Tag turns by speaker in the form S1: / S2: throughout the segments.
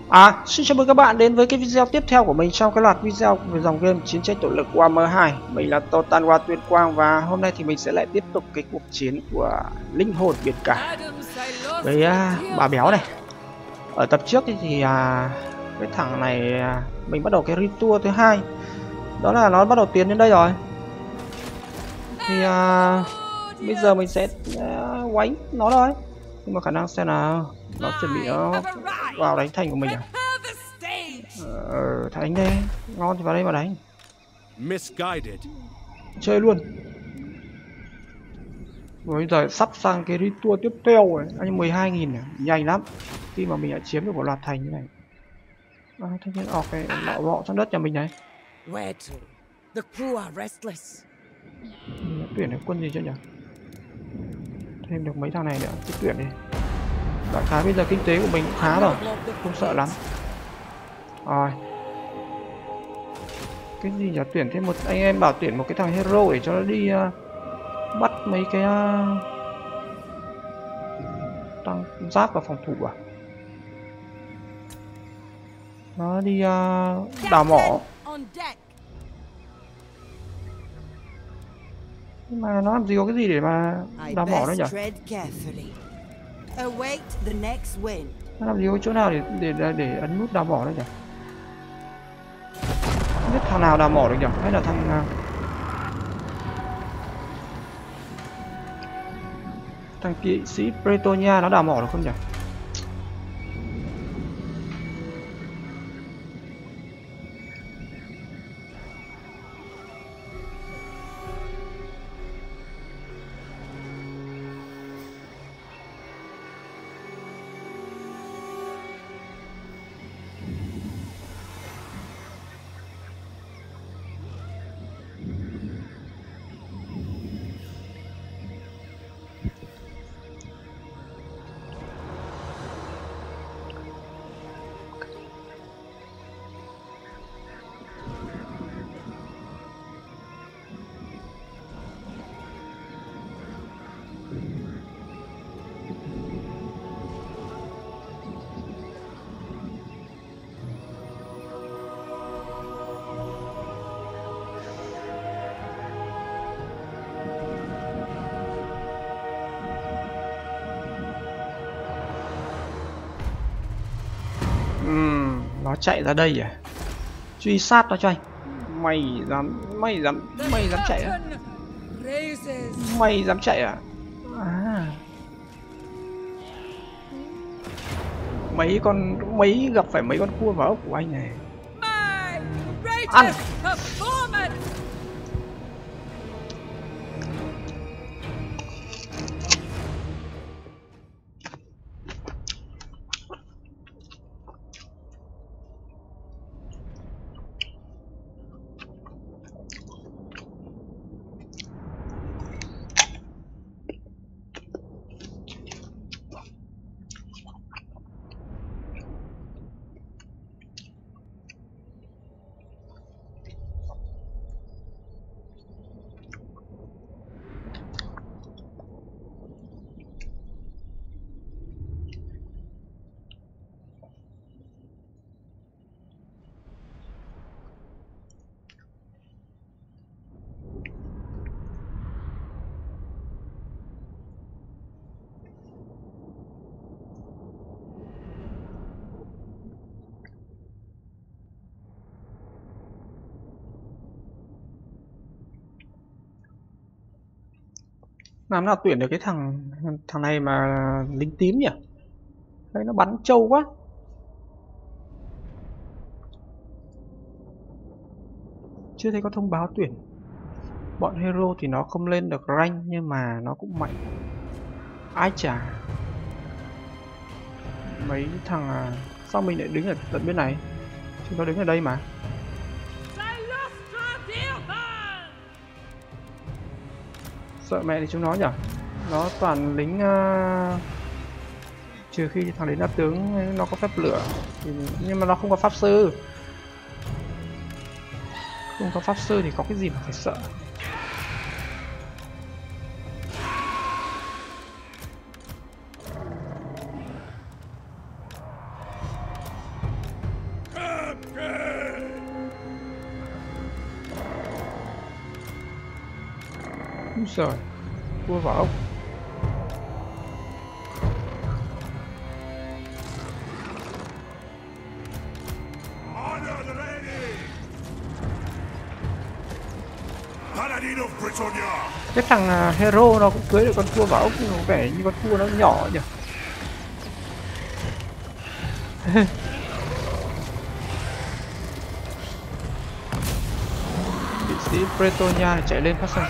S1: Xin chào mừng các bạn đến với cái video tiếp theo của mình trong cái loạt video về dòng game Chiến tranh Tổ lực Warhammer 2. Mình là Total War Tuyên Quang và hôm nay thì mình sẽ lại tiếp tục cái cuộc chiến của Linh hồn biển cả với bà béo này. Ở tập trước thì cái thằng này mình bắt đầu cái retour thứ hai. Đó là nó bắt đầu tiến đến đây rồi. Thì bây giờ mình sẽ quánh nó thôi. Nhưng mà khả năng xem nào nó chuẩn bị nó vào đánh thành của mình à? Đánh đây, ngon thì vào đây mà đánh. Chơi luôn. Bây giờ sắp sang cái retour tiếp theo rồi, anh 12.000 này, nhanh lắm. Khi mà mình đã chiếm được một loạt thành như này. Thế nhiên cái lọ bọ trong đất nhà mình này. Mình đã tuyển được quân gì chưa nhỉ? Thêm được mấy thằng này nữa, cứ tuyển đi. Đại khái bây giờ kinh tế của mình cũng khá rồi, không sợ lắm. Rồi. Cái gì nhỉ? Tuyển thêm một anh em bảo tuyển một cái thằng hero để cho nó đi bắt mấy cái tăng giáp và phòng thủ à? Nó đi đào mỏ. Nhưng mà nó làm gì có cái gì để mà đào mỏ nữa nhỉ? Nó làm gì có chỗ nào để ấn nút đào mỏ nữa nhỉ? Không biết thằng nào đào mỏ được nhỉ? Hay là thằng kỵ sĩ Pretonia nó đào mỏ được không nhỉ? Nó chạy ra đây à? Truy sát nó cho anh. Mày dám chạy à? Mày dám chạy à? Mấy gặp phải mấy con cua vào ốc của anh này. Ăn. Làm nào tuyển được cái thằng này mà lính tím nhỉ? Đấy, nó bắn trâu quá. Chưa thấy có thông báo tuyển. Bọn hero thì nó không lên được rank nhưng mà nó cũng mạnh. Ai chả. Mấy thằng sao mình lại đứng ở tận bên này? Chúng nó đứng ở đây mà. Sợ mẹ thì chúng nó nhỉ? Nó toàn lính trừ khi thằng đấy là tướng nó có phép lửa thì... nhưng mà nó không có pháp sư. Không có pháp sư thì có cái gì mà phải sợ. Trời, cua vào ốc. Cái thằng hero nó cũng cưới được con cua vào ốc, nhưng mà vẻ như con cua nó nhỏ nhỉ. Vị sĩ Bretonia này chạy lên phát sân.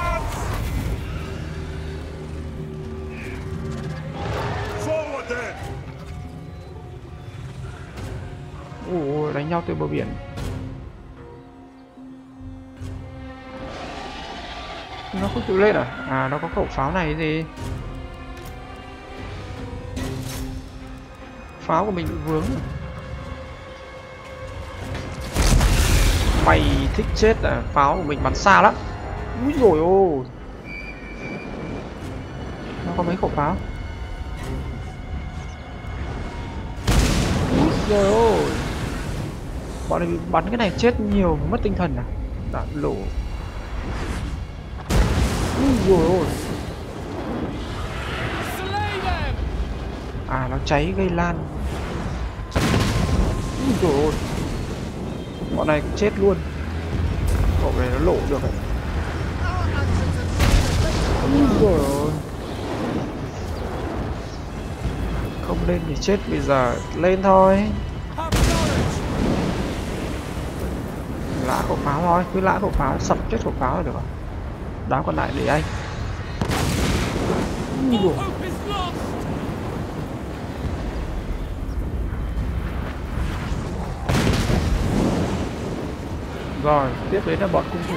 S1: Ủa, đánh nhau từ bờ biển. Nó không tự lên à? À, nó có khẩu pháo này gì? Pháo của mình bị vướng rồi. Mày thích chết à? Pháo của mình bắn xa lắm. Úi dồi ôi. Nó có mấy khẩu pháo? Úi dồi ôi. Bọn này bắn cái này chết nhiều, mất tinh thần à? Đạn lổ. Úi dồi ôi. À, nó cháy gây lan. Úi dồi ôi. Bọn này cũng chết luôn. Cậu này nó lộ được rồi. Úi dồi ôi. Không lên thì chết, bây giờ lên thôi. Lã khẩu pháo thôi, cứ lã khẩu pháo, sập chết khẩu pháo là được rồi. Đám còn lại để anh. Rồi, tiếp đến là bọn cung thủ.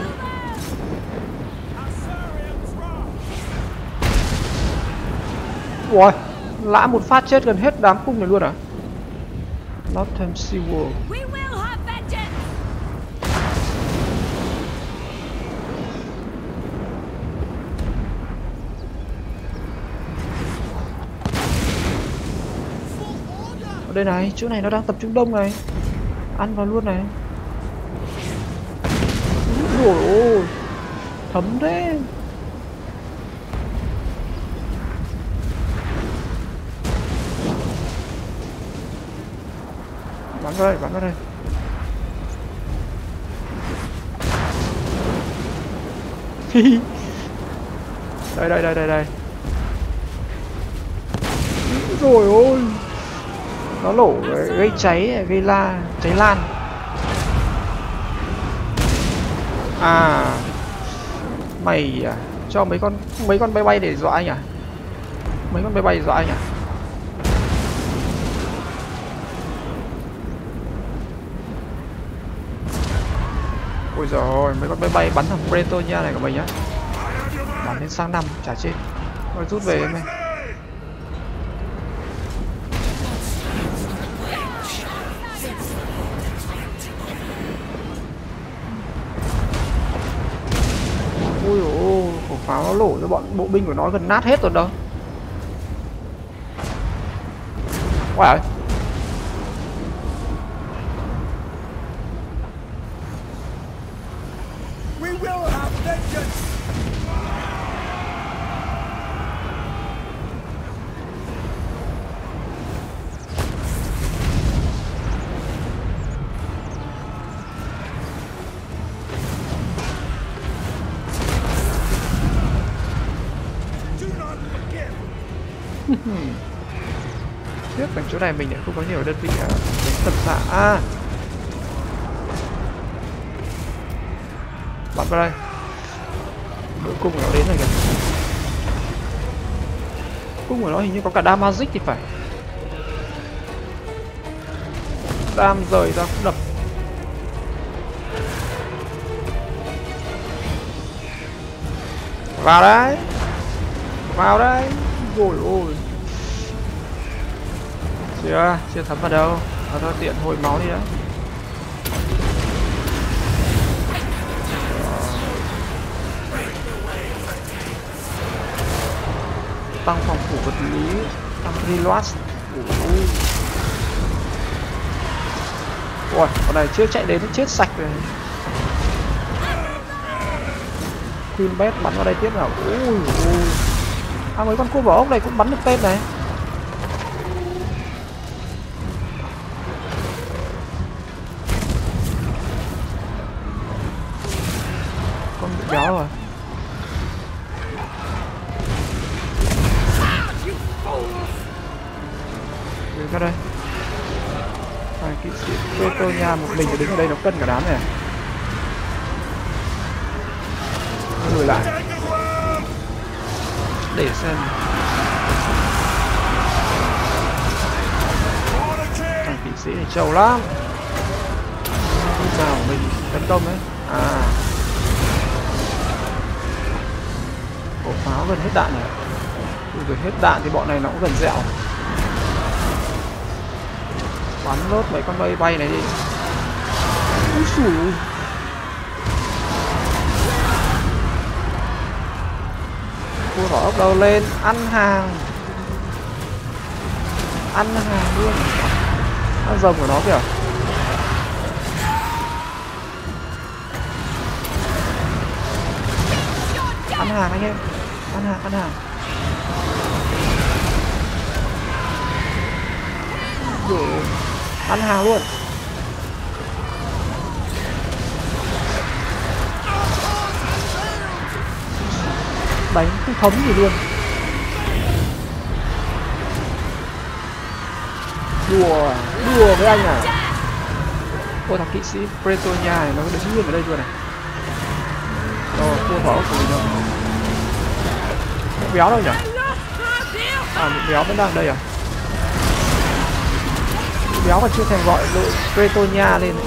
S1: Ui, lã một phát chết gần hết đám cung này luôn à? Northern Sea World. Ở đây này, chỗ này nó đang tập trung đông này. Ăn vào luôn này. Ôi ôi, thấm thế. Bắn vào đây, bắn vào đây. Đây. Rồi ôi. Nó nổ gây cháy, gây cháy lan. À, mày à, cho mấy con bay để dọa anh à? Mấy con bay dọa anh à? Ôi giời ơi, mấy con bay bắn thằng Bretonia này của mình á. Bắn đến sang 5 chả chết. Rồi rút về mày. Ôi ôi, khẩu pháo nó nổ cho bọn bộ binh của nó gần nát hết rồi đâu. Ôi ơi. Tiếc rằng chỗ này mình lại không có nhiều đơn vị đánh tầm xạ. À, bắn vào đây. Đội cung của nó đến rồi kìa. Cung của nó hình như có cả đam magic thì phải. Đam rời ra cũng đập. Vào đấy. Vào đây. Rồi ôi. Chưa thấm vào đâu. Nó thôi tiện hồi máu đi đã. Tăng phòng thủ vật lý, tăng reload. Ôi, con này chưa chạy đến nó chết sạch rồi. Queen Bet bắn vào đây tiếp nào. Ui ui. À, mấy con cua vỏ ốc này cũng bắn được tên này. Con bị béo rồi. Đứng ra đây. Kỵ sĩ Pretonia một mình đứng ở đây nó cân cả đám này. Lùi lại để xem. Thằng kỵ sĩ này trâu lắm. Lúc nào mình tấn công đấy. À, cổ pháo gần hết đạn này. Gần hết đạn thì bọn này nó cũng gần dẹo. Bắn nốt mấy con bay bay này đi. Úi xùi. Cua vỏ ốc đầu lên. Ăn hàng. Ăn hàng luôn. Ăn rồng của nó kìa. Ăn hàng anh em. Ăn hàng, ăn hàng. Rồi. Ăn hàng luôn. Đánh không thấm gì luôn. Đùa với anh à. Ôi, thằng kỵ sĩ Pretonia này nó đứng nguyên ở đây luôn này. Rồi, cua vỏ của mình đâu. Béo đâu nhỉ? À, béo vẫn đang đây à? Béo còn chưa thèm gọi đội Pretonia lên.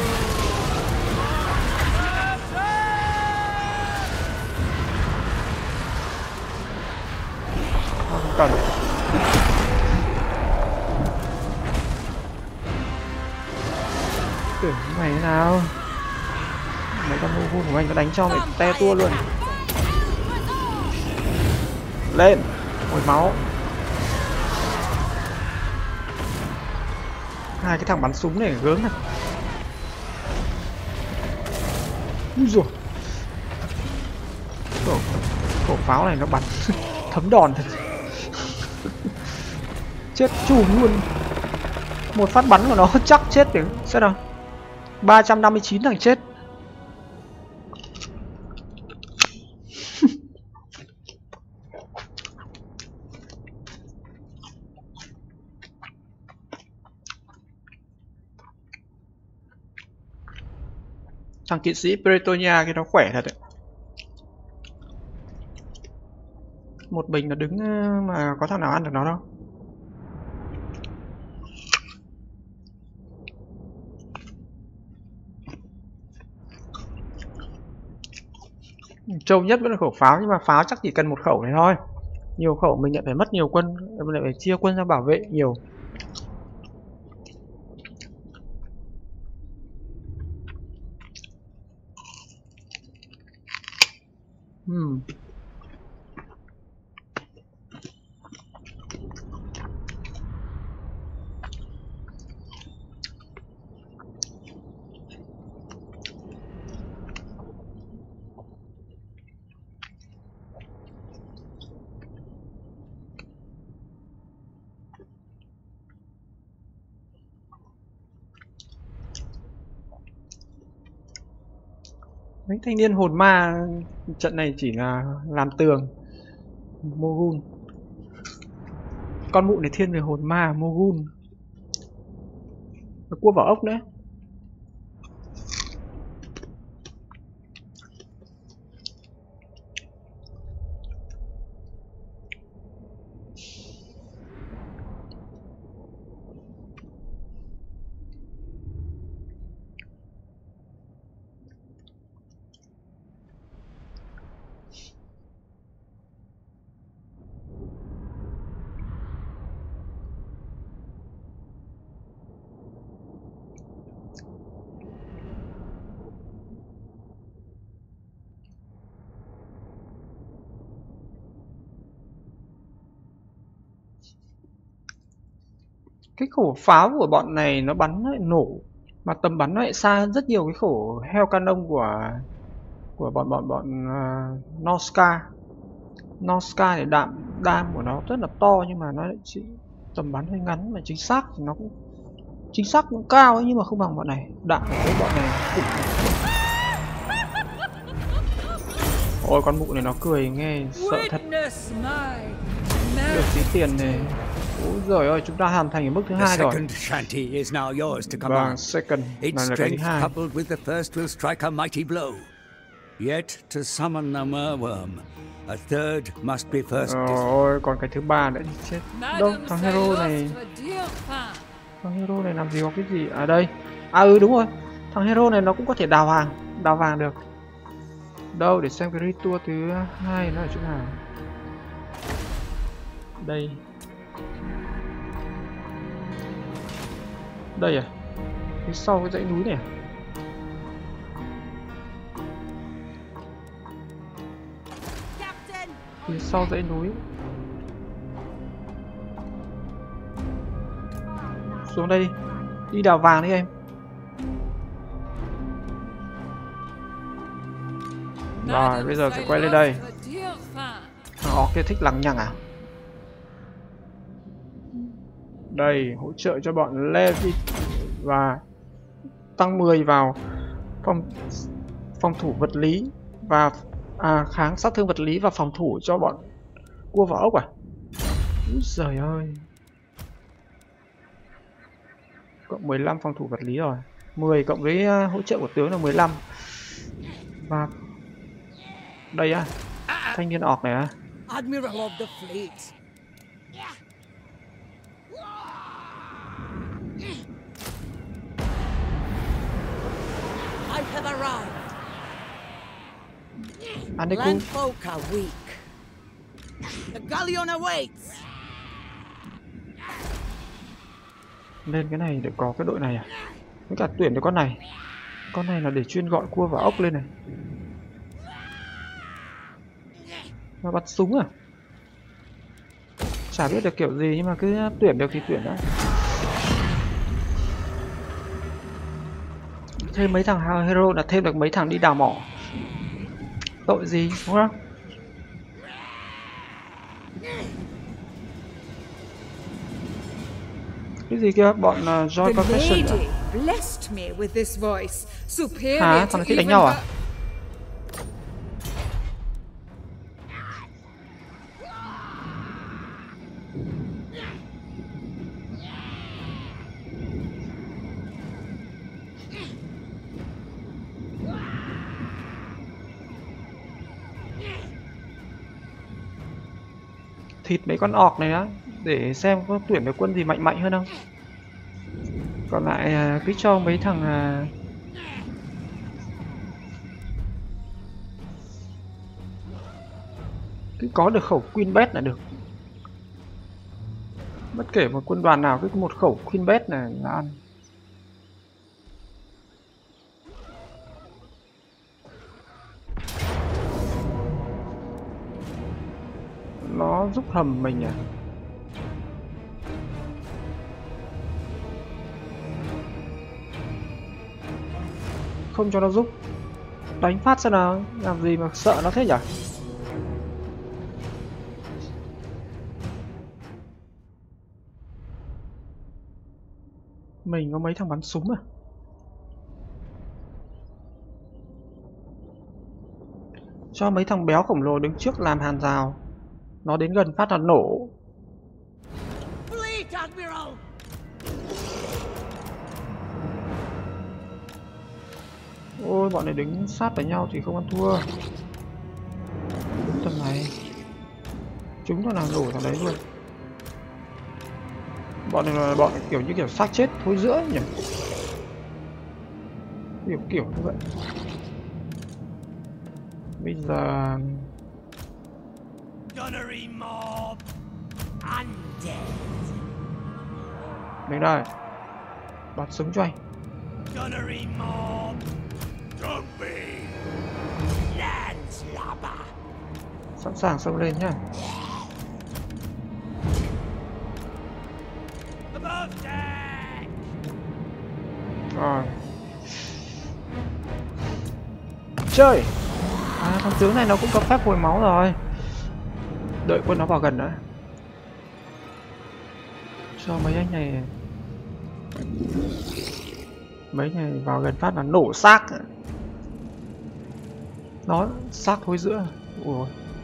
S1: Không cần. Tưởng mày thế nào? Mấy con hô của anh nó đánh cho mày te tua luôn. Lên. Ôi máu. Hai cái thằng bắn súng này gớm này. Úi dồi. Cổ pháo này nó bắn thấm đòn thật. Chết chùm luôn. Một phát bắn của nó chắc chết được. Xem nào. 359 thằng chết. Thằng kỵ sĩ Pretonia cái nó khỏe thật đấy. Một mình nó đứng mà có thằng nào ăn được nó đâu. Trâu nhất vẫn là khẩu pháo, nhưng mà pháo chắc chỉ cần một khẩu này thôi. Nhiều khẩu mình lại phải mất nhiều quân, mình lại phải chia quân ra bảo vệ nhiều. Mấy thanh niên hồn ma trận này chỉ là làm tường. Mogun. Con mụ này thiên về hồn ma. Mogun. Cua vỏ ốc nữa. Cái khẩu pháo của bọn này nó bắn lại nổ, mà tầm bắn nó lại xa hơn rất nhiều cái khẩu heo canon của của bọn Noska. Noska thì đam của nó rất là to, nhưng mà nó lại chỉ tầm bắn hơi ngắn, mà chính xác thì nó cũng cao ấy, nhưng mà không bằng bọn này. Đạn của cái bọn này ôi, con mụ này nó cười nghe sợ thật. Được tí tiền này. Ôi giời ơi, chúng ta hoàn thành ở mức thứ 2 rồi. Vâng, second này là cái thứ 2.
S2: Coupled with the first will strike a mighty blow. Yet to summon the merworm, a third must be first.
S1: Ôi, còn cái thứ 3 nữa thì chết. Đâu, thằng hero này làm gì có cái gì ở đây? À đúng rồi, thằng hero này nó cũng có thể đào vàng được. Đâu, để xem cái ritual thứ 2 nó ở chỗ nào. Đây à? Phía sau cái dãy núi này à? Phía sau dãy núi. Xuống đây đi đào vàng đi em. Rồi bây giờ phải quay lên đây. Thằng ó kia thích lằng nhằng à? Đây, hỗ trợ cho bọn Levi và tăng 10 vào phòng thủ vật lý và kháng sát thương vật lý và phòng thủ cho bọn cua và ốc à? Úi giời ơi. Cộng 15 phòng thủ vật lý rồi. 10 cộng với hỗ trợ của tướng là 15. Và đây á, thanh niên orc này á.
S3: Admiral of the fleet. I have arrived. Land folk are weak. The galleon awaits.
S1: Lên cái này để có cái đội này à? Với cả tuyển được con này. Con này là để chuyên gọi cua và ốc lên này. Nó bắn súng à? Chả biết được kiểu gì, nhưng mà cứ tuyển được thì tuyển đã. Thêm mấy thằng hero là thêm được mấy thằng đi đào mỏ. Tội gì, đúng không? Cái gì kia? Bọn Joy Confession à? Hả? Thằng này thích đánh nhau à? Thịt mấy con orc này á, để xem có tuyển được quân gì mạnh hơn không. Còn lại cứ cho mấy thằng cứ có được khẩu Queen Bet là được. Bất kể một quân đoàn nào cứ có một khẩu Queen Bet này là ăn. Nó giúp hầm mình à? Không cho nó giúp. Đánh phát xem nào, làm gì mà sợ nó thế nhỉ? Mình có mấy thằng bắn súng à? Cho mấy thằng béo khổng lồ đứng trước làm hàn rào. Nó đến gần phát là nổ. Ôi, bọn này đứng sát với nhau thì không ăn thua. Đúng tầm này. Chúng nó làm nổ thằng đấy luôn. Bọn này là bọn kiểu như kiểu xác chết thối rữa nhỉ? Kiểu như vậy. Bây giờ đến đây, bắn súng cho anh. Sẵn sàng xông lên nhá. Rồi, chơi. Thằng tướng này nó cũng có phép hồi máu rồi. Đợi quân nó vào gần đã. Cho mấy anh này vào gần phát là nổ xác. Nó xác thối giữa. Ủa.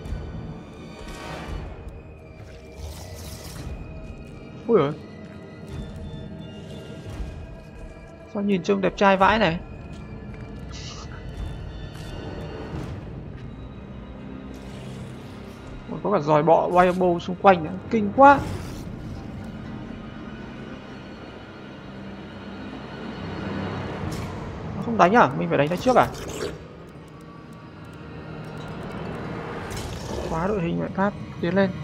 S1: Ui giời. Sao nhìn trông đẹp trai vãi này. Có cả giòi bọ fireball xung quanh nữa. Kinh quá. Nó không đánh à? Mình phải đánh nó trước à? Khóa đội hình mạnh pháp. Tiến lên.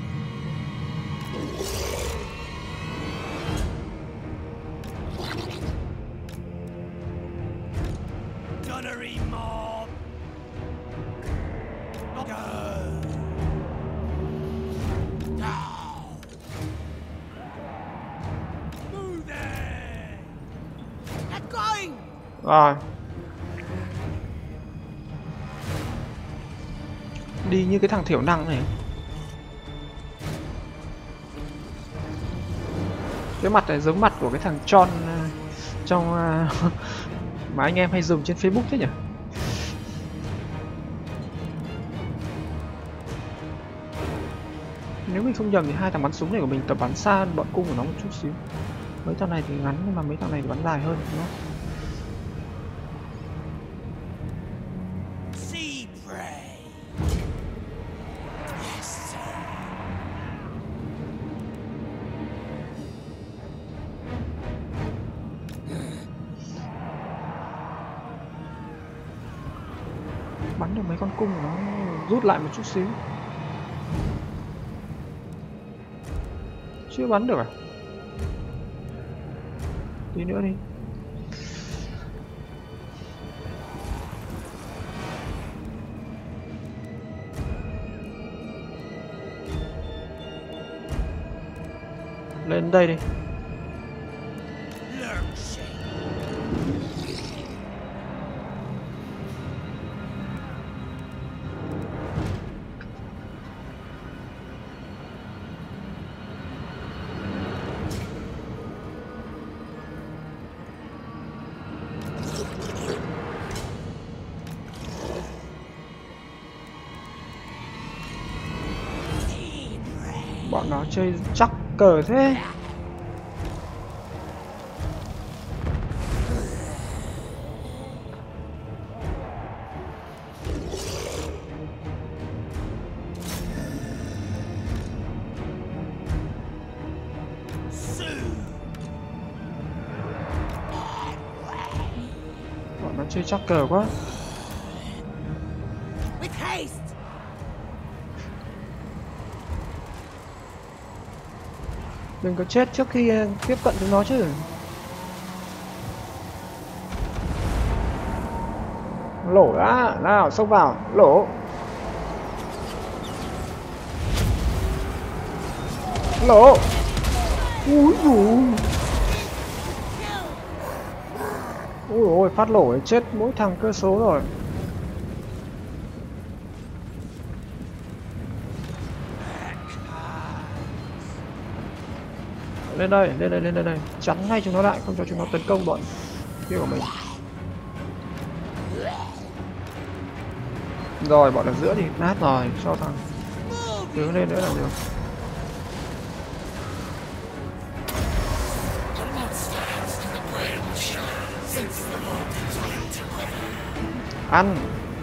S1: Rồi. Đi như cái thằng thiểu năng này. Cái mặt này giống mặt của cái thằng John trong mà anh em hay dùng trên Facebook thế nhỉ? Nếu mình không nhầm thì hai thằng bắn súng này của mình tập bắn xa hơn bọn cung của nó một chút xíu. Mấy thằng này thì ngắn nhưng mà mấy thằng này thì bắn dài hơn đúng không? Bắn được mấy con cung của nó rút lại một chút xíu. Chưa bắn được à? Tí nữa đi. Lên đây đi. Bọn nó chơi chắc cờ thế. Bọn nó chơi chắc cờ quá. Đừng có chết trước khi tiếp cận chúng nó chứ. Lổ đã, nào xông vào, lổ. Lổ. Úi dồi. Ui ôi, phát lổ ấy, chết mỗi thằng cơ số rồi. Lên đây, lên đây, lên đây, chắn ngay chúng nó lại, không cho chúng nó tấn công bọn kia của mình. Rồi, bọn ở giữa thì nát rồi, cho thằng tướng lên nữa là được. Ăn.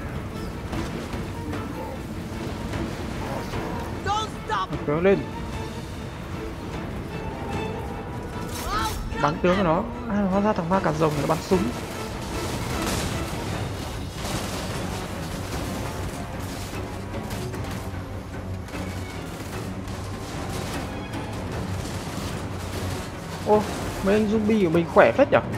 S1: Tướng lên. Bắn tướng của nó. Hóa ra thằng ma cà rồng này nó bắn súng. Ô, mấy anh zombie của mình khỏe phết nhỉ?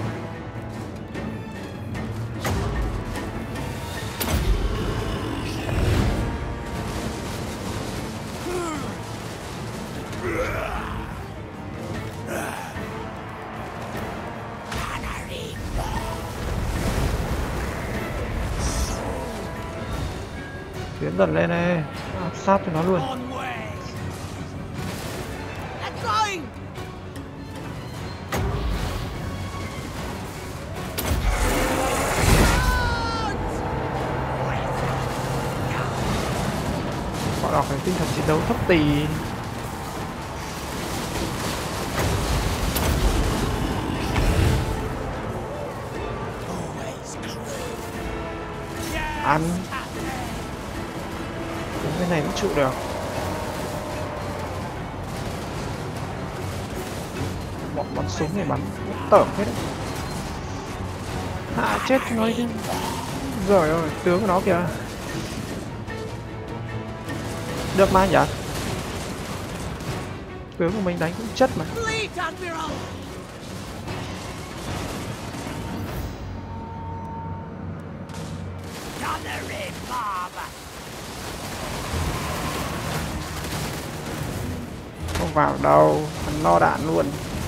S1: Tiến dần lên này, áp sát cho nó luôn. Họ đọc cái tinh thần chiến đấu thấp tì. Ăn. Cái này cũng trụ được. Bọn súng này bắn tởm hết đấy. Hạ chết cho nó đi. Rồi ơi, tướng của nó kìa. Được mà nhỉ? Tướng của mình đánh cũng chất mà. Không vào đâu, hắn no đạn luôn.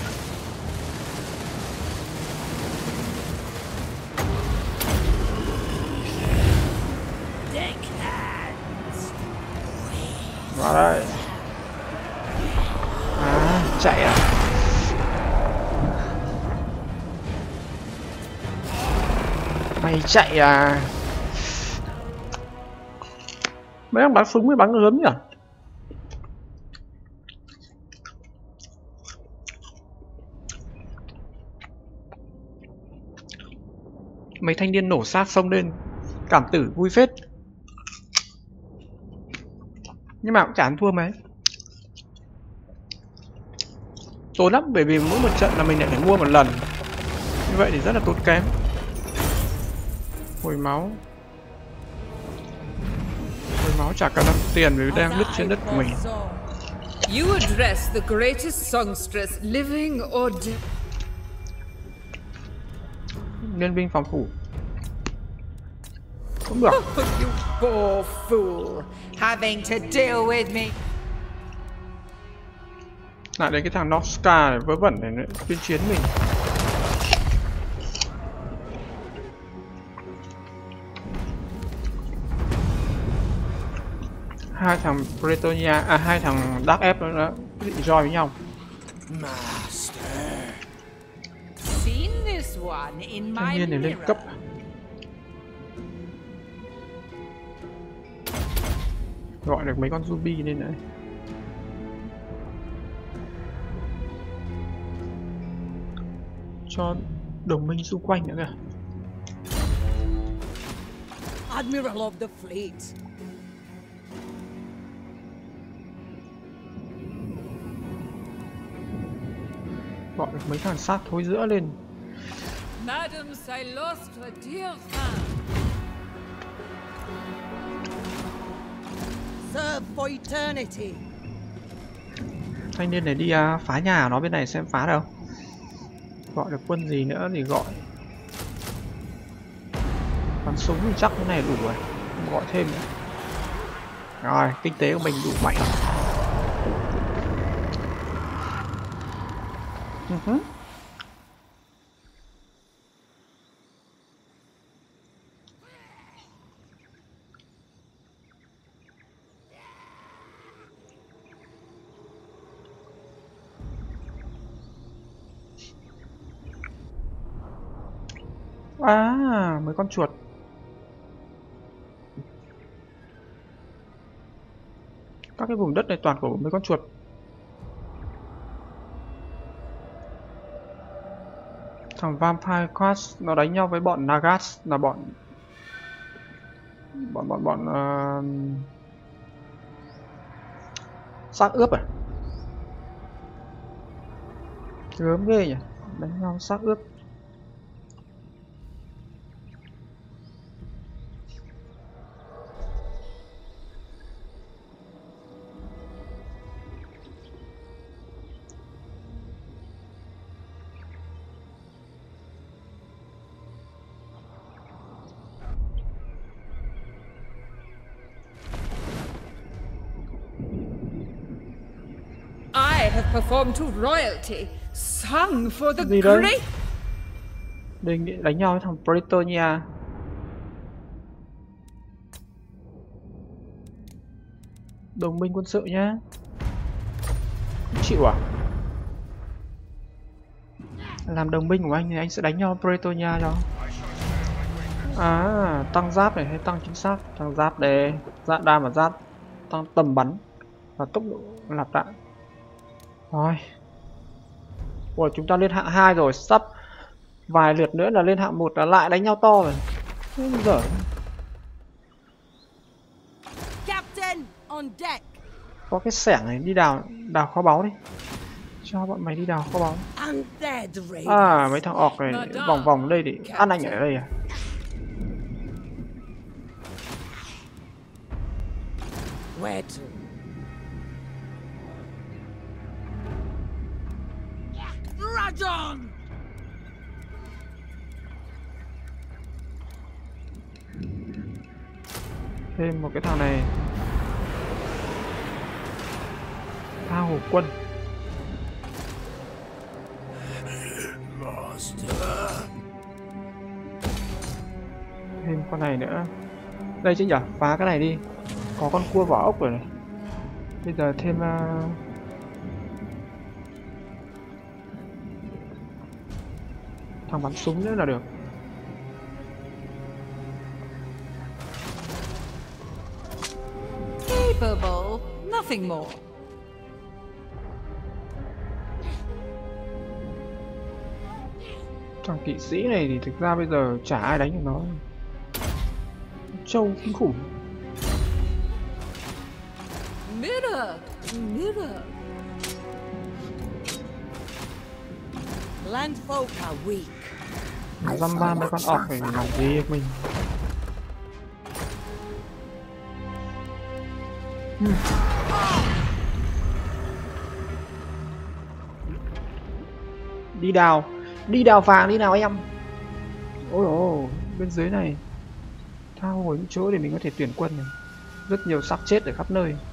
S1: Vào đây. À, chạy à? Mày chạy à? Mấy ông bắn súng mới bắn gớm nhỉ? Mấy thanh niên nổ sát xông lên, cảm tử vui phết. Nhưng mà cũng chả ăn thua mấy. Tốn lắm, bởi vì mỗi một trận là mình lại phải mua một lần. Như vậy thì rất là tốn kém. Hồi máu. Hồi máu chả cần tiền vì đang lướt trên đất của mình.
S4: You address the greatest songstress living or dead.
S1: Liên binh phòng thủ. Không được.
S3: You poor fool, having to deal with me.
S1: Lại đến cái thằng Noxka này vớ vẩn này nữa, tuyên chiến mình. Hai thằng Bretonia, à hai thằng Dark F nó định join với nhau.
S3: Seen this one in
S1: Thanh
S3: my
S1: niên này lên cấp. Gọi được mấy con zombie lên đấy. Cho đồng minh xung quanh nữa kìa.
S3: Admiral of the fleet.
S1: Gọi được mấy thằng sát thối giữa lên.
S4: Madams, I lost a dear fan.
S3: Serve for eternity.
S1: Thanh niên này đi phá nhà nó bên này xem phá đâu. Gọi được quân gì nữa thì gọi. Bắn súng thì chắc cái này đủ rồi, không gọi thêm nữa. Rồi, kinh tế của mình đủ mạnh. À, mấy con chuột. Các cái vùng đất này toàn của mấy con chuột. Thằng Vampire Quest nó đánh nhau với bọn Nagas là bọn xác ướp à? Gớm ghê nhỉ, đánh nhau xác ướp.
S4: I have performed to royalty, sung for the
S1: Gì đấy?
S4: great.
S1: Đề nghị đánh nhau với thằng Bretonia. Đồng minh quân sự nhá. Không chịu à? Làm đồng minh của anh thì anh sẽ đánh nhau Pretoria cho. À, tăng giáp này hay tăng chính xác? Tăng giáp để dạn đam và giáp, tăng tầm bắn và tốc độ nạp đạn. Rồi. Ủa, chúng ta lên hạng 2 rồi, sắp vài lượt nữa là lên hạng 1 là lại đánh nhau to rồi. Giời.
S3: Captain, on deck.
S1: Có cái xẻng này, đi đào kho báu đi. Cho bọn mày đi đào kho báu. À, mấy thằng orc này vòng vòng đây để ăn anh ở đây à?
S3: Where to? Rajon!
S1: Thêm một cái thằng này. Tha hồ quân. Thêm con này nữa. Đây chứ nhỉ? Phá cái này đi. Có con cua vỏ ốc rồi này. Bây giờ thêm thằng bắn súng nữa là được.
S4: Capable, nothing more.
S1: Thằng kỵ sĩ này thì thực ra bây giờ chả ai đánh được nó. Trâu kinh khủng.
S4: Mirror, mirror.
S3: Landfolk are weak.
S1: Dăm ba mấy con orc phải làm gì mình. Đi đào vàng đi nào em. Ôi ôi, bên dưới này tha hồ những chỗ để mình có thể tuyển quân này. Rất nhiều xác chết ở khắp nơi.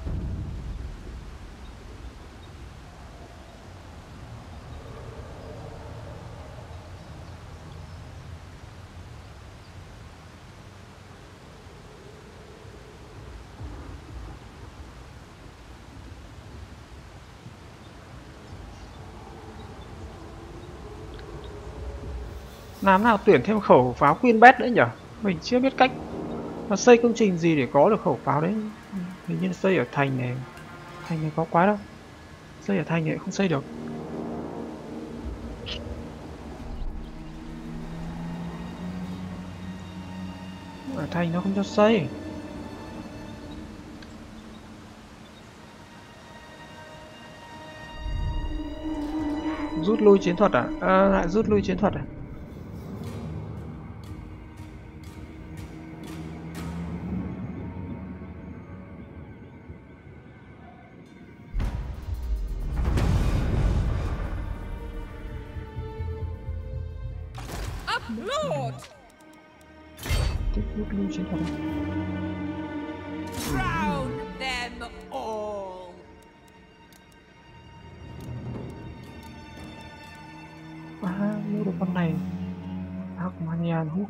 S1: Làm nào tuyển thêm khẩu pháo Queen Bed nữa nhỉ? Mình chưa biết cách mà xây công trình gì để có được khẩu pháo đấy. Hình như xây ở thành này. Thành này có quá đâu. Xây ở thành này không xây được. Ở thành nó không cho xây. Rút lui chiến thuật à? Lại rút lui chiến thuật à?
S4: Lord!
S1: Tiếp rút lui chiến thuật.
S4: Drown them all!
S1: Mua được con này. Armanian Hook.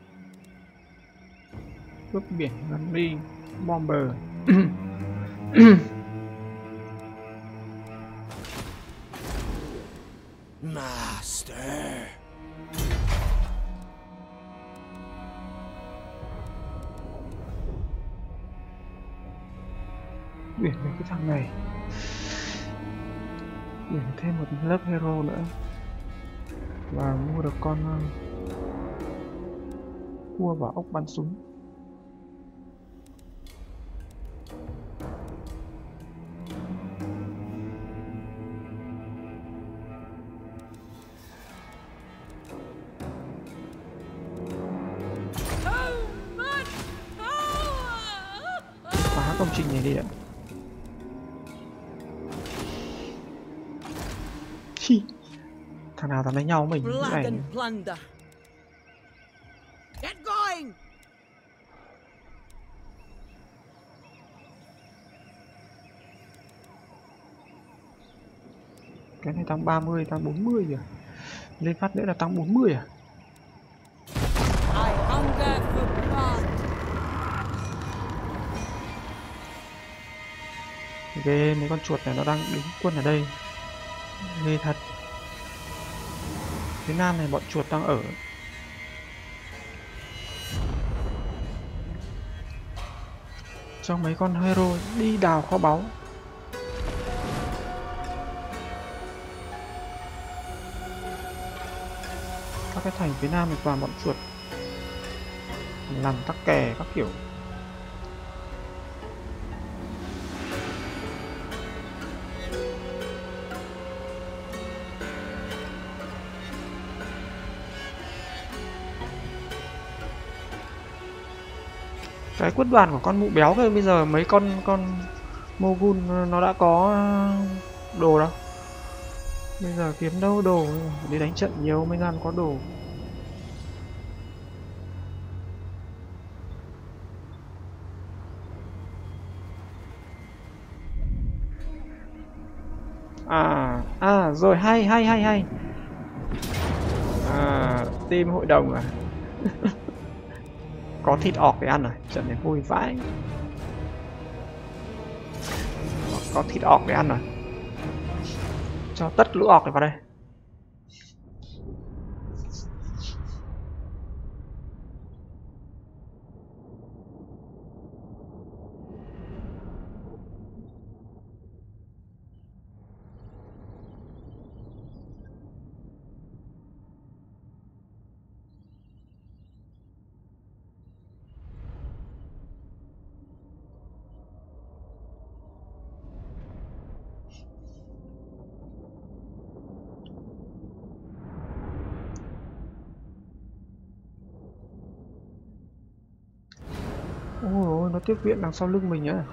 S1: Cướp biển ngắn đi. Bomber.
S3: Master.
S1: Biển với cái thằng này. Biển thêm một lớp hero nữa. Và mua được con cua và ốc bắn súng. Phá công trình này đi ạ. Chi? Thằng nào dám đánh nhau với mình như này?
S3: Get going.
S1: Cái này tăng 30, tăng 40 à? Lên phát nữa là tăng 40 à?
S3: I hunger for blood.
S1: Ghê, mấy con chuột này nó đang đứng quân ở đây. Ghê thật. Phía nam này bọn chuột đang ở. Cho mấy con hero đi đào kho báu. Các cái thành phía nam thì toàn bọn chuột làm tắc kè các kiểu. Cái quất đoàn của con mụ béo kia bây giờ mấy con Mogun nó đã có đồ đâu. Bây giờ kiếm đâu đồ, đi đánh trận nhiều mới ra có đồ. Rồi hay. Team hội đồng à. Có thịt ọc để ăn rồi, trận này vui vãi. Có thịt ọc để ăn rồi. Cho tất lũ ọc này vào đây. Ôi, nó tiếp viện đằng sau lưng mình á.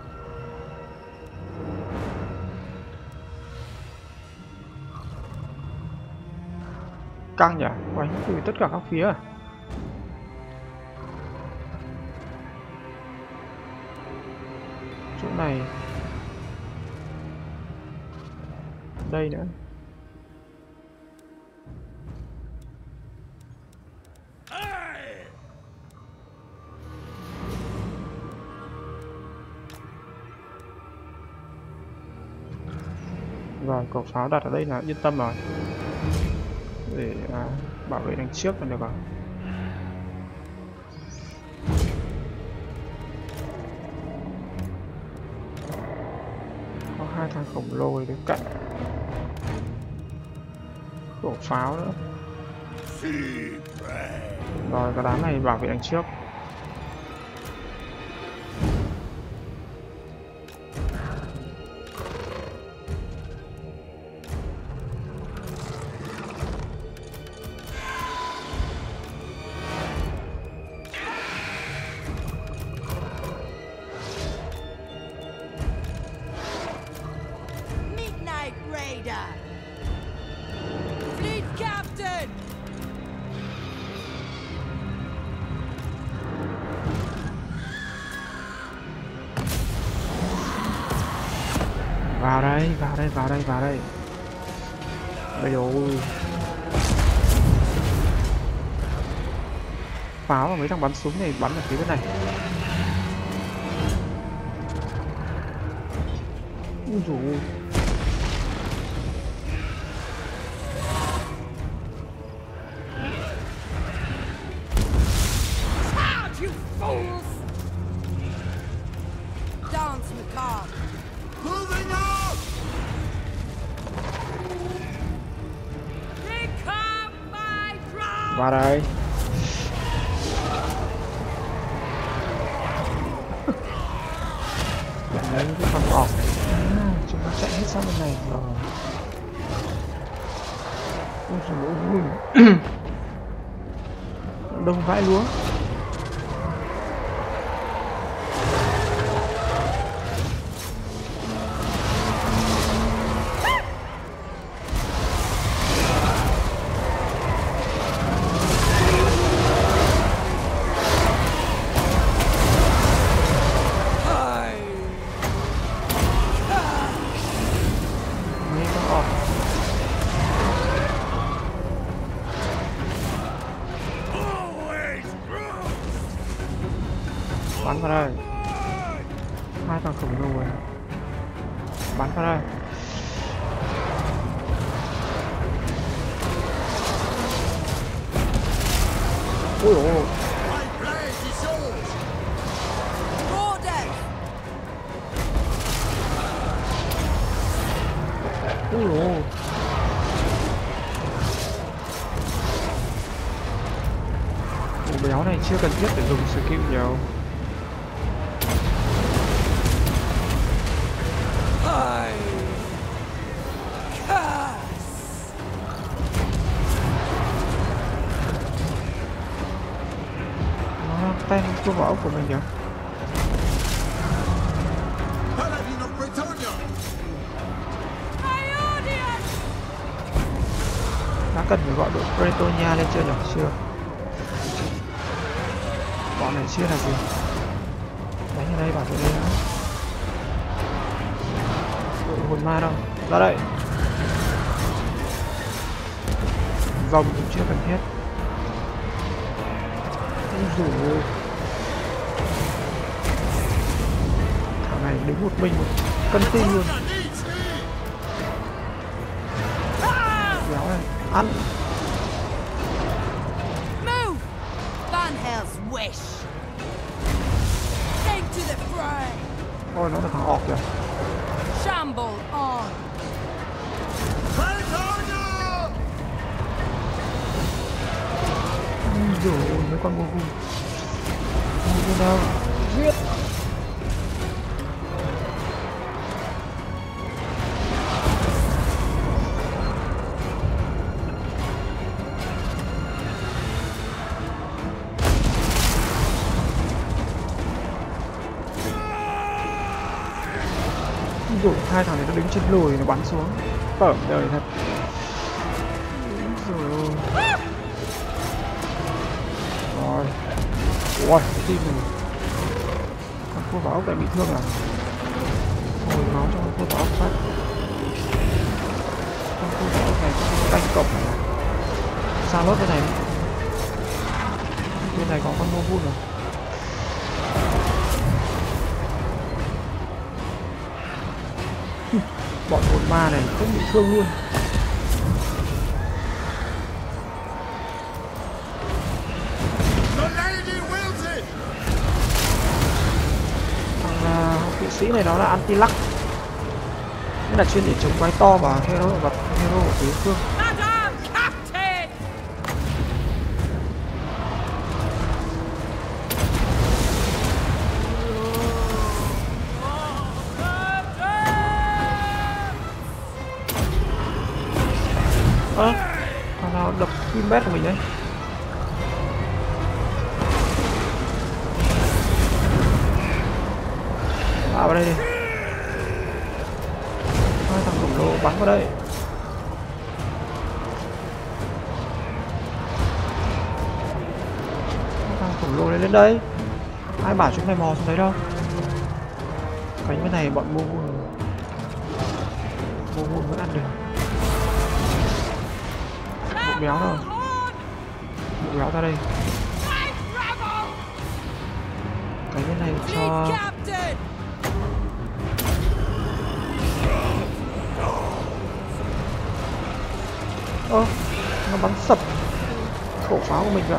S1: Căng nhỉ, quánh từ tất cả các phía. Chỗ này, đây nữa. Rồi, cột pháo đặt ở đây là yên tâm rồi. Để bảo vệ đằng trước là được rồi. Có hai thằng khổng lồ đứng cạnh. Cột pháo nữa. Rồi, cái đám này bảo vệ đằng trước.
S3: Fleet Captain!
S1: Vào đây. Ây dồi. Pháo và mấy thằng bắn súng này bắn ở phía bên này. Ui dồi.
S3: You fools! Dance macabre! Moving up! Become my drum!
S1: Vào đây. Lấy cái con ọc. Chúng ta chạy hết sang bên này rồi. Ôi trời ơi. Đông vãi lúa. Bắn vào đây. Hai thằng khổng lồ này. bắn vào đây. Ôi dồi ôi. Ôi dồi ôi. Ủa, béo này chưa cần thiết để dùng skill nhiều. Nó tan cua võ của mình kìa. Đã cần phải gọi đội Bretonia lên chưa nhỉ? Chưa. Bọn này chưa là gì? Đánh ở đây, bảo ở đây đó. Đội hồn ma đâu? Ra đây. Vòng cũng chưa cần thiết. Ôi dồi ôi. Thằng này đứng một mình một cân tin luôn. Béo này, ăn.
S3: Move! Van Hell's wish. Take to the fray.
S1: Ôi, nó là thằng ọt kìa.
S3: Shamble on.
S1: Ôi dồi ôi, mấy con vô vu. Vô vu đâu? Giết. Rồi hai thằng này nó đứng trên lùi nó bắn xuống tởm đời thật. Rồi rồi ôi tim mình con cua báo lại bị thương à? Hồi máu cho con cua báo phát. Con cua báo này có canh cộng sao lốt bên này. Bên này có con mô vun rồi. Bọn hồn ma này không bị thương luôn. Thằng kỵ sĩ này nó là anti luck, nghĩa là chuyên để chống quái to và hero vật hero của đối phương. Thằng nào đập kim bét của mình đấy. Vào đây đi. Hai thằng khổng lồ bắn vào đây. Hai thằng khổng lồ này lên đây. Ai bảo chúng mày mò xuống đấy đâu. Cánh bên này bọn mô vun vẫn ăn được. Bộ béo rồi. Bộ béo ra đây. Cái bên này cho nó bắn sập khẩu pháo của mình vậy.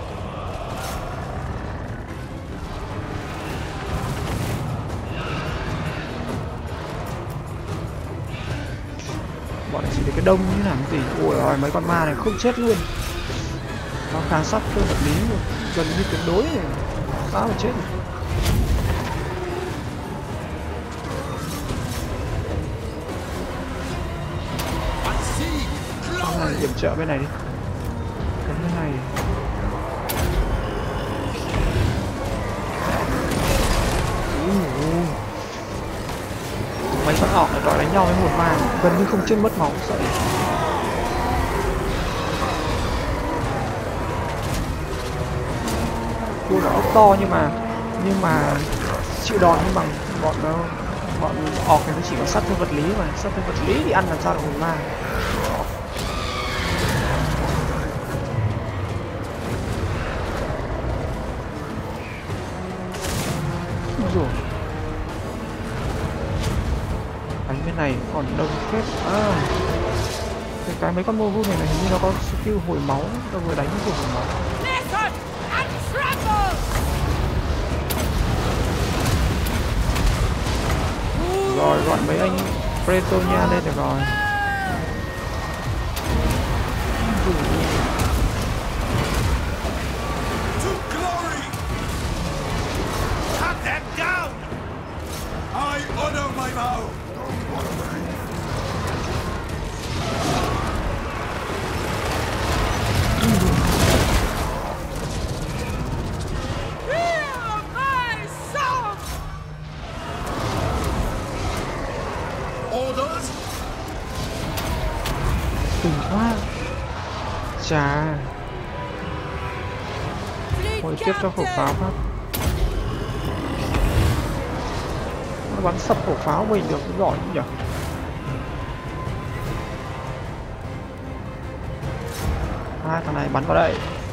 S1: Bọn này chỉ được cái đông như nào gì. Ôi ôi, mấy con ma này không chết luôn. Nó khá sắp cơ vật lý luôn, gần như tuyệt đối này. Sao mà chết này. Con này điểm trợ bên này đi. Cái bên này mấy con ọc này gọi đánh nhau với một ma gần như không chết mất máu sợ. Cua nó ốc to nhưng mà chịu đòn như bằng bọn ọc này nó chỉ có sát thương vật lý mà sát thương vật lý thì ăn làm sao được hồn ma. Rồi đánh này còn đông phết. Cái mấy con Mogu này hình như nó có skill hồi máu, nó vừa đánh vừa hồi máu.
S3: Listen and tremble!
S1: Rồi gọi mấy anh Bretonia lên được rồi. Kinh quá. Chà. Hồi tiếp cho khẩu pháo phát. Nó bắn sập khẩu pháo mình được cũng giỏi nhỉ. Thằng này bắn vào đây.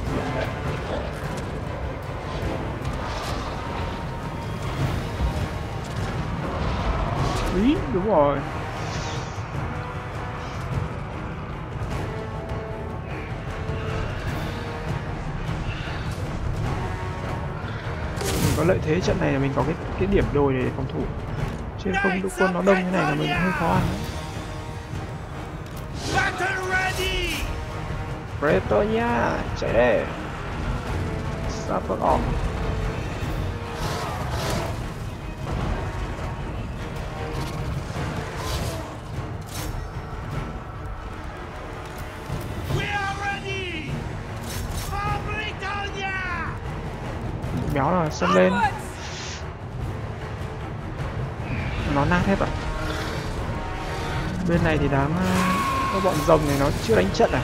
S1: Ý, đúng rồi. Mình có lợi thế trận này là mình có cái điểm đồi để phòng thủ. Chứ không đội quân nó đông như này là mình hơi khó ăn. Bretonia, chạy đây. Sapper on. Béo rồi, xông lên. Nó nát hết rồi. Bên này thì đám các bọn rồng này nó chưa đánh trận à.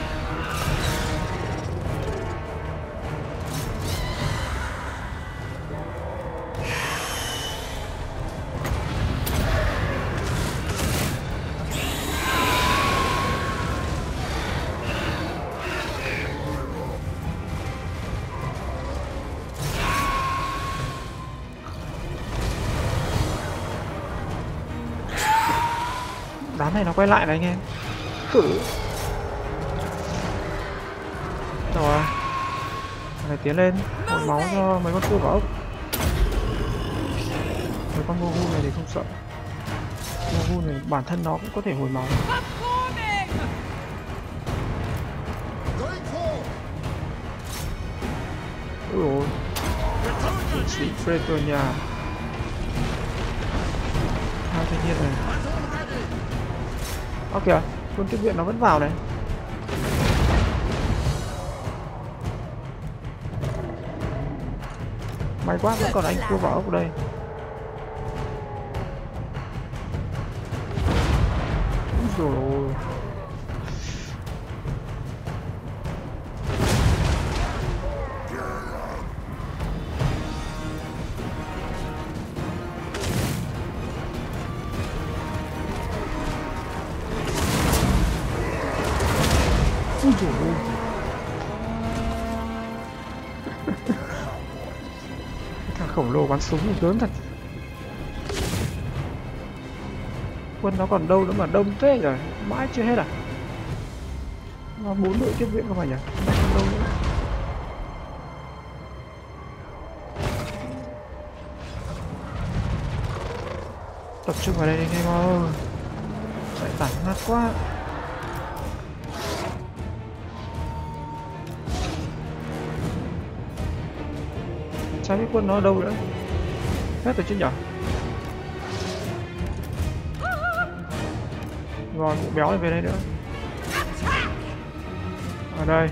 S1: Đám này nó quay lại này anh em. Thử. Rồi. Này tiến lên, hồi máu cho mấy con cua vào ốc. Mấy con Mogu này thì không sợ. Mogu này bản thân nó cũng có thể hồi máu. Ôi ôi. Chiến sĩ Bretonia. Hai thanh niên này. Ok, quân tiếp viện nó vẫn vào này. May quá vẫn còn anh cua vào ốc ở đây. Úi dồi ôi. Úi dồi ôi. Thằng khổng lồ bắn súng lớn thật. Quân nó còn đâu nữa mà đông thế rồi. Mãi chưa hết à. Nó 4 đội tiếp viện không phải nhỉ? Nó còn đâu nữa. Tập trung vào đây anh em ơi. Chạy tản nát quá. Chả biết quân nó ở đâu nữa. Hết rồi chứ nhở. Rồi bộ béo này về đây nữa. Ở đây.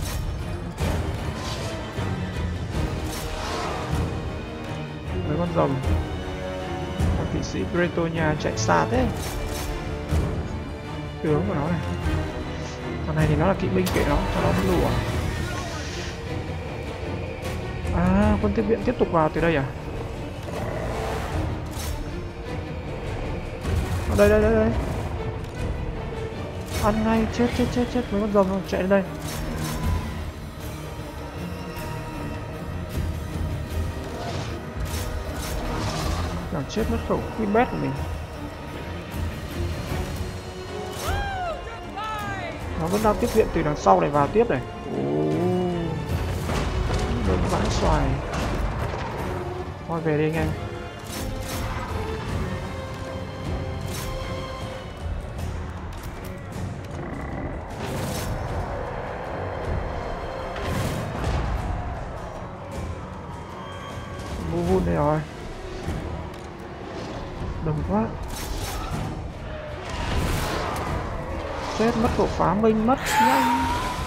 S1: Mấy con rồng. Con kỵ sĩ Bretonia chạy xa thế. Tướng của nó này. Con này thì nó là kỵ binh, kệ nó cho nó lùa. À, quân tiếp viện tiếp tục vào từ đây à? Ở đây đây đây đây. Ăn ngay, chết mấy con rồng chạy lên đây. Làm chết mất khẩu Queen Bet của mình. Nó vẫn đang tiếp viện từ đằng sau này vào tiếp này. Đông vãi xoài. Thôi về đi anh em. Vu vun đây rồi. Đông quá. Chết mất cậu phá minh mất nhanh.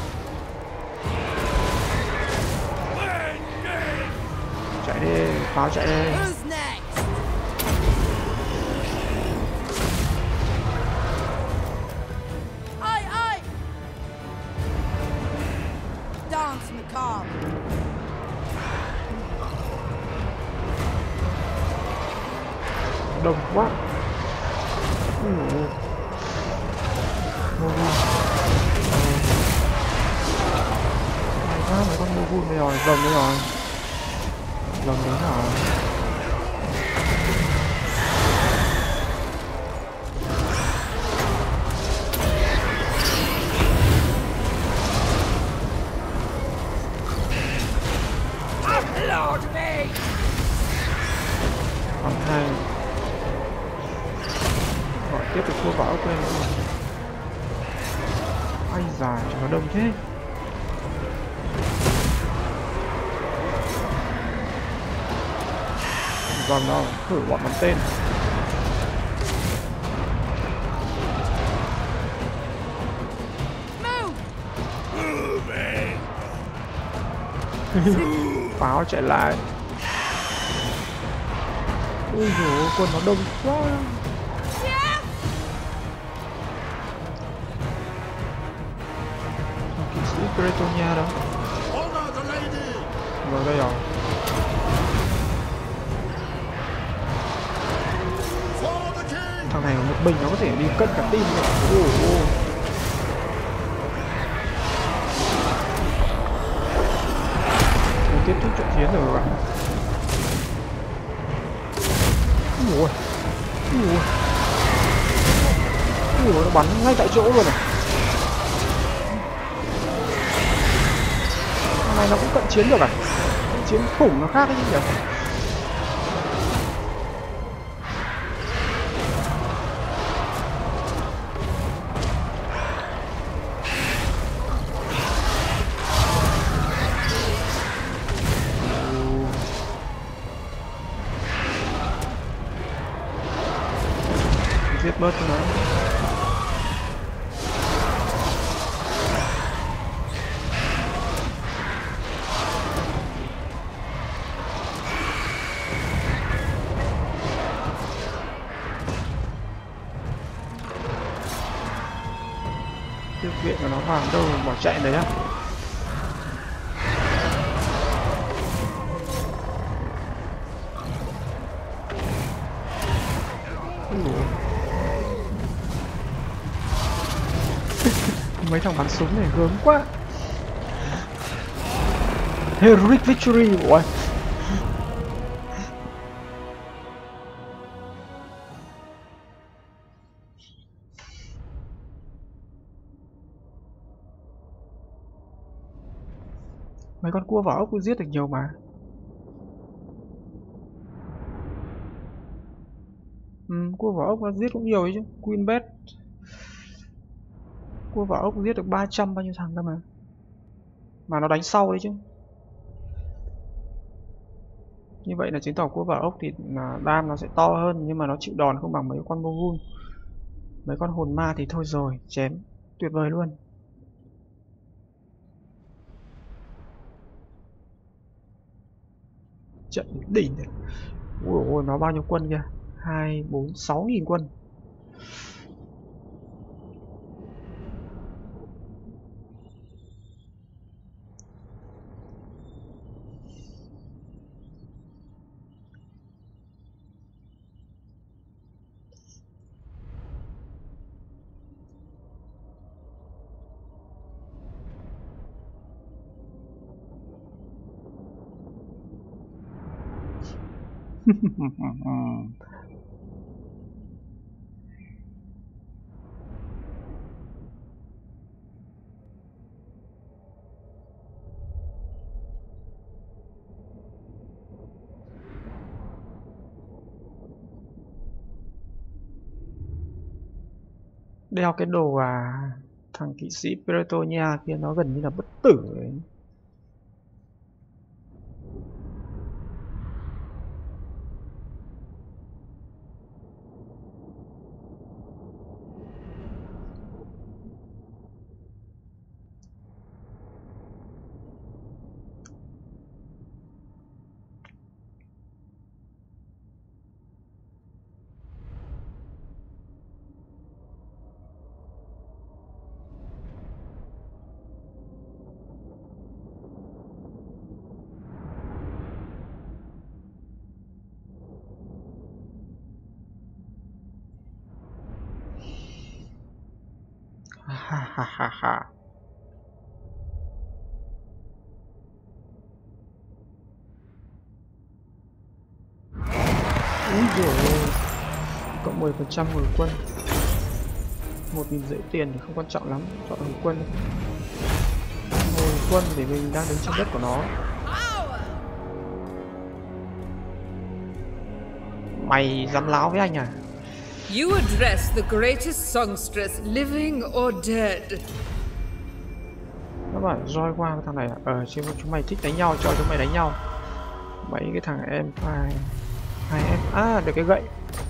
S1: Chạy đi, pháo chạy đi.
S3: Who's next? Aye. Dance macabre.
S1: Đông quá. May quá mấy con mua vui đây rồi, rồng đây rồi. Rồng đấy rồi. Còn hai. Gọi tiếp tục thua vào quên nữa. Ai dài cho nó đông thế. Còn đâu, thử bọn bắn tên. Pháo chạy lại. Ui dồi, quân nó đông quá. Kỵ sĩ Bretonia đâu? Rồi đây rồi. Thằng này một mình nó có thể đi cân cả team rồi. Kết thúc trận chiến rồi các bạn. Ui, nó bắn ngay tại chỗ luôn này. Thằng này nó cũng cận chiến được à? Cận chiến khủng nó khác đấy chứ nhỉ? Giết bớt cho nó. Tiếp viện của nó vào đâu bỏ chạy đấy á. Mấy thằng bắn súng này gớm quá. Heroic victory. Ủa, mấy con cua vỏ ốc giết được nhiều mà. Cua vỏ ốc nó giết cũng nhiều ấy chứ. Queen Bet. Cua vỏ ốc giết được 300 bao nhiêu thằng cơ mà. Mà nó đánh sau đấy chứ. Như vậy là chứng tỏ cua vỏ ốc thì đam nó sẽ to hơn, nhưng mà nó chịu đòn không bằng mấy con Mogun. Mấy con hồn ma thì thôi rồi, chém tuyệt vời luôn. Trận đỉnh. Ui, nó bao nhiêu quân kìa? 2, 4, 6.000 quân. Đeo cái đồ thằng kỵ sĩ Pretonia kia nó gần như là bất tử ấy. Ha ha ha ha. Úi dồi ôi. Cộng 10% hồi quân. 1.000 rưỡi tiền thì không quan trọng lắm, chọn hồi quân. Hồi quân để mình đang đứng trên đất của nó. Mày dám láo với anh à?
S4: You address the greatest songstress, living or dead.
S1: Nó bảo roi qua cái thằng này à? Chứ chúng mày thích đánh nhau, cho chúng mày đánh nhau. Mấy cái thằng em phải... Hai em... được cái gậy.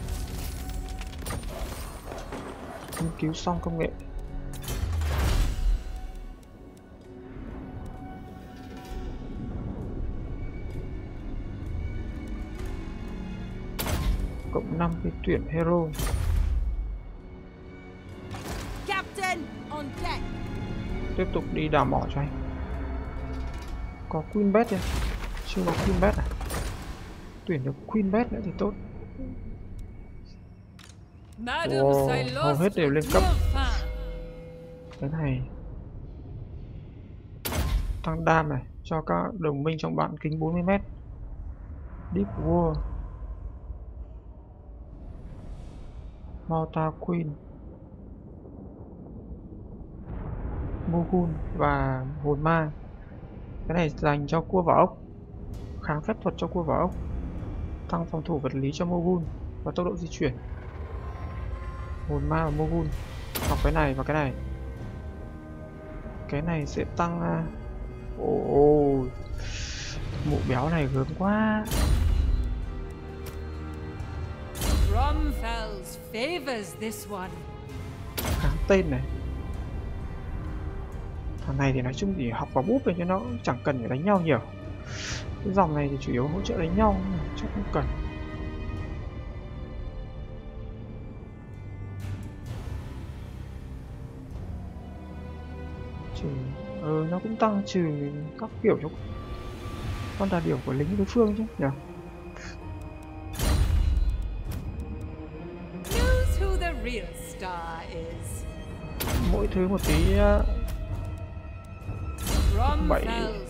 S1: Nghiên cứu xong công nghệ. Cộng 5 cái tuyển hero.
S3: Captain, on deck.
S1: Tiếp tục đi đào mỏ cho anh. Có Queen Bet chưa? Chưa có Queen Bet à? Tuyển được Queen Bet nữa thì tốt. Hầu hết đều lên cấp. Cái này tăng đam này cho các đồng minh trong bạn kính 40m. Deep War, Mortar Queen, Mogun và hồn ma. Cái này dành cho cua vỏ ốc, kháng phép thuật cho cua vỏ ốc, tăng phòng thủ vật lý cho Mogun và tốc độ di chuyển. Hồn ma và Mogun. Học cái này và cái này. Cái này sẽ tăng mụ béo này gớm quá.
S4: Bromfells favors this one.
S1: Kháng tên này. Thằng này thì nói chung chỉ học vào búp thôi chứ nó chẳng cần phải đánh nhau nhiều. Cái dòng này thì chủ yếu hỗ trợ đánh nhau, chắc không cần. Nó cũng tăng trừ các kiểu cho con đà điểu của lính đối phương chứ nhỉ? Mỗi thứ một tí. 7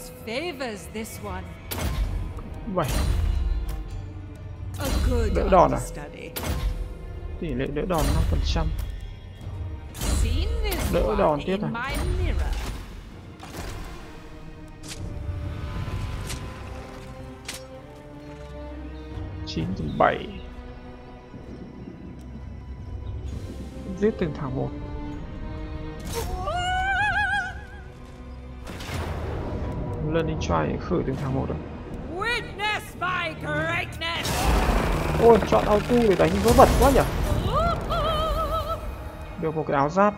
S1: đỡ đòn à? Tỷ lệ đỡ đòn 5%. Đỡ đòn tiếp à? 9/7. Giết từng thằng một. Learning try khử từng thằng một rồi. Ôi, chọn auto để đánh vớ vẩn quá nhỉ. Được một cái áo giáp.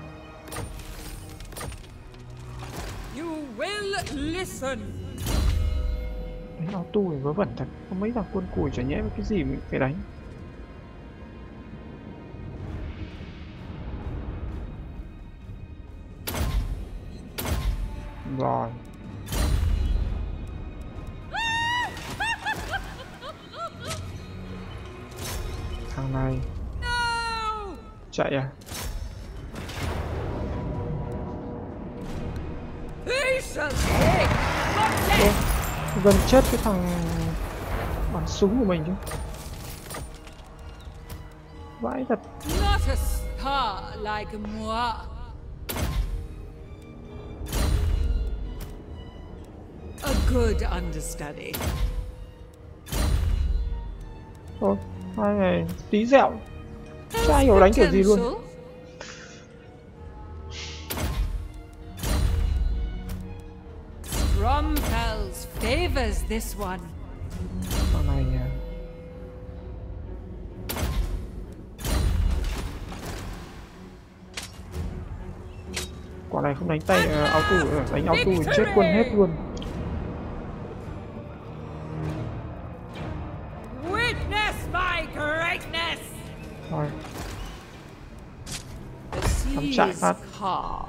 S1: Đánh auto để vớ vẩn thật. Có mấy thằng quân cùi chả nhẽ với cái gì mình phải đánh. Rồi. Thằng này chạy à? Gần chết cái thằng bắn súng của mình chứ. Vãi thật.
S3: A good understudy.
S1: Thôi, hai này tí dẹo. Chả hiểu đánh kiểu gì luôn.
S4: Gromfels favors this one.
S1: Con này nhỉ. Quả này không đánh tay auto, đánh auto thì chết quân hết luôn.
S4: Witness my greatness.
S1: Rồi,
S4: The
S1: cắm
S4: sea
S1: trại
S4: is
S1: phát.
S4: calm.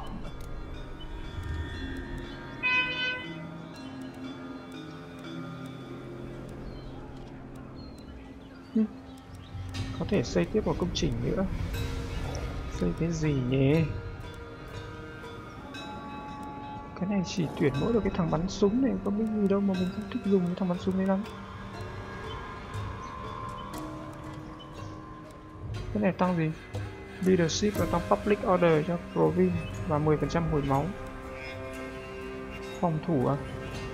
S1: Có thể xây tiếp một công trình nữa. Xây cái gì nhỉ? Cái này chỉ tuyển mỗi được cái thằng bắn súng này, có cái gì đâu mà mình không thích dùng cái thằng bắn súng này lắm. Cái này tăng gì? Leadership và tăng Public Order cho Province và 10% hồi máu. Phòng thủ à?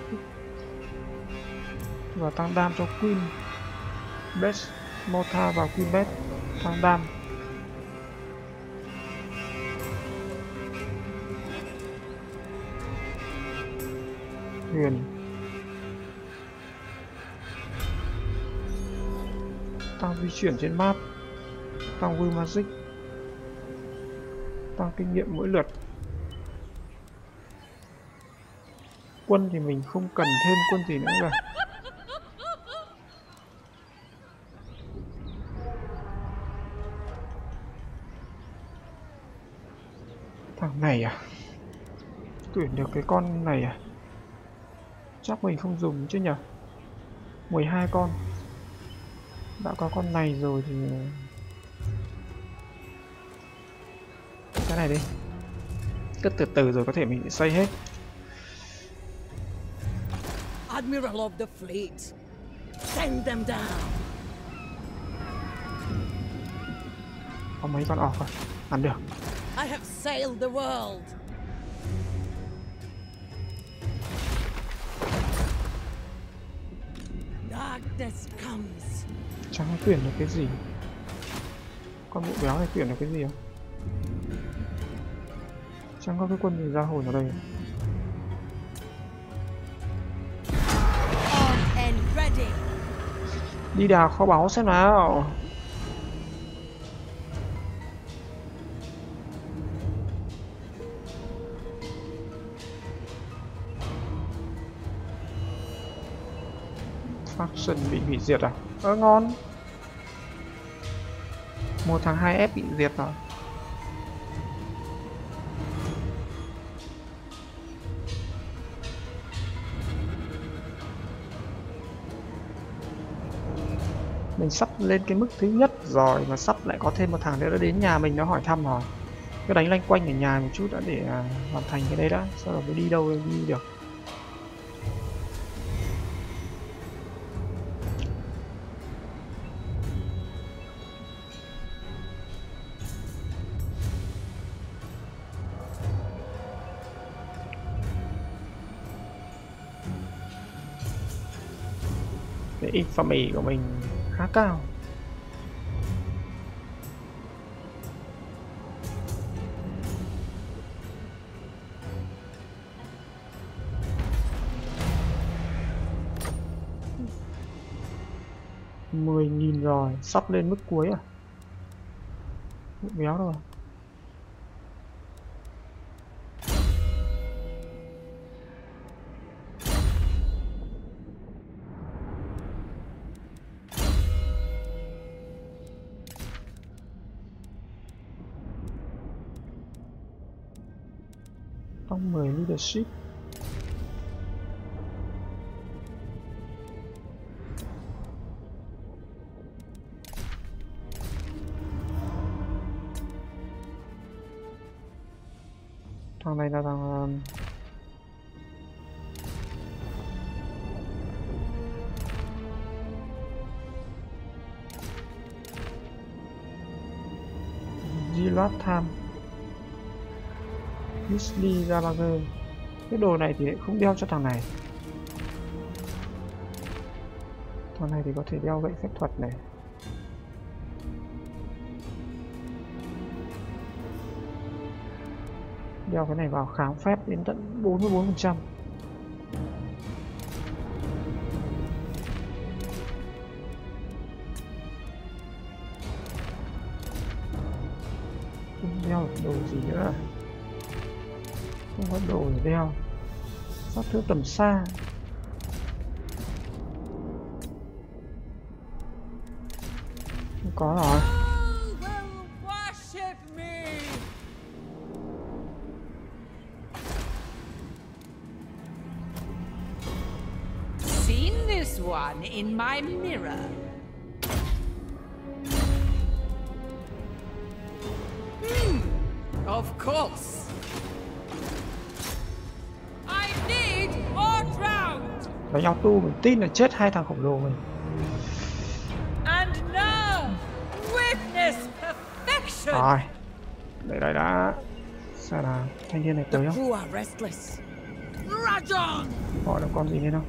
S1: Và tăng đam cho Queen Best Mortar vào Queen Best, tăng đam. Huyền tăng di chuyển trên map, tăng Will Magic, tăng kinh nghiệm mỗi lượt. Quân thì mình không cần thêm quân gì nữa rồi. Thằng này à? Tuyển được cái con này à? Chắc mình không dùng chứ nhỉ? 12 con. Đã có con này rồi thì cái này đi. Cứ từ từ rồi có thể mình sẽ xây hết.
S3: Admiral of the fleet, send them down.
S1: Có mấy con off à? Ăn được.
S3: I have sailed the world. Darkness comes.
S1: Chẳng tuyển được cái gì. Con mụ béo này tuyển được cái gì không? Chẳng có cái quân gì ra hồn ở đây.
S3: On and ready.
S1: Đi đào kho báu xem nào. Faction bị hủy diệt à? Ngon. Một thằng 2F bị diệt rồi. Mình sắp lên cái mức thứ nhất rồi mà sắp lại có thêm một thằng nữa đã đến nhà mình nó hỏi thăm rồi. Cứ đánh lanh quanh ở nhà một chút đã để hoàn thành cái đấy đã, sau đó mới đi đâu đi được. Cái infamy của mình khá cao. $10.000 rồi, sắp lên mức cuối à? Béo rồi. Tăng 10 leadership. Thằng này là thằng Gilat Tham Misli Gallagher. Cái đồ này thì không đeo cho thằng này. Thằng này thì có thể đeo gậy phép thuật này. Đeo cái này vào kháng phép đến tận 44%. đeo đồ gì nữa. Không có đồ để đeo. Sát thương tầm xa. Không có rồi.
S3: Seen this one in my mirror. Of course.
S4: I need more round.
S1: Đánh auto mình tin là chết hai thằng khổng lồ mình.
S4: And now, witness perfection.
S1: Rồi. Đây đã. Sao nào thanh niên này tới không?
S3: Who are restless? Rajon!
S1: Gọi được con gì lên không?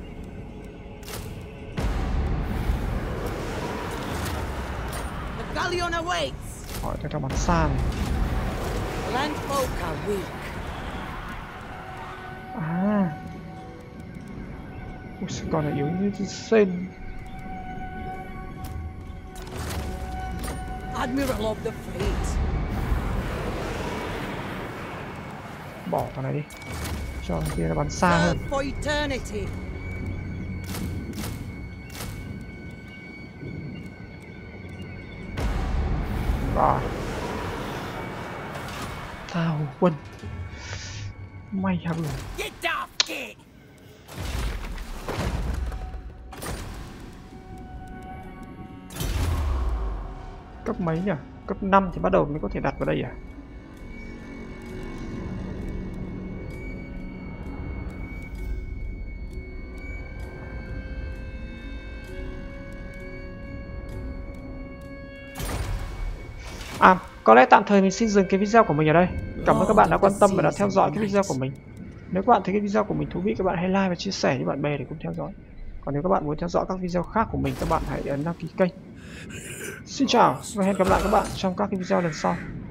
S3: The galleon awaits.
S1: Hỏi theo bắn xa này.
S3: Landfolk are weak.
S1: À. Ui, con này yếu như sen.
S3: Admiral of the fleet.
S1: Bỏ thằng này đi. Cho thằng kia nó bắn xa hơn.
S3: Serve for eternity.
S1: Rồi. Tao quân. May hả bừng.
S3: Get off it.
S1: Cấp mấy nhỉ? Cấp 5 thì bắt đầu mới có thể đặt vào đây à? À, có lẽ tạm thời mình xin dừng cái video của mình ở đây. Cảm ơn các bạn đã quan tâm và đã theo dõi cái video của mình. Nếu các bạn thấy cái video của mình thú vị, các bạn hãy like và chia sẻ với bạn bè để cùng theo dõi. Còn nếu các bạn muốn theo dõi các video khác của mình, các bạn hãy ấn đăng ký kênh. Xin chào và hẹn gặp lại các bạn trong các cái video lần sau.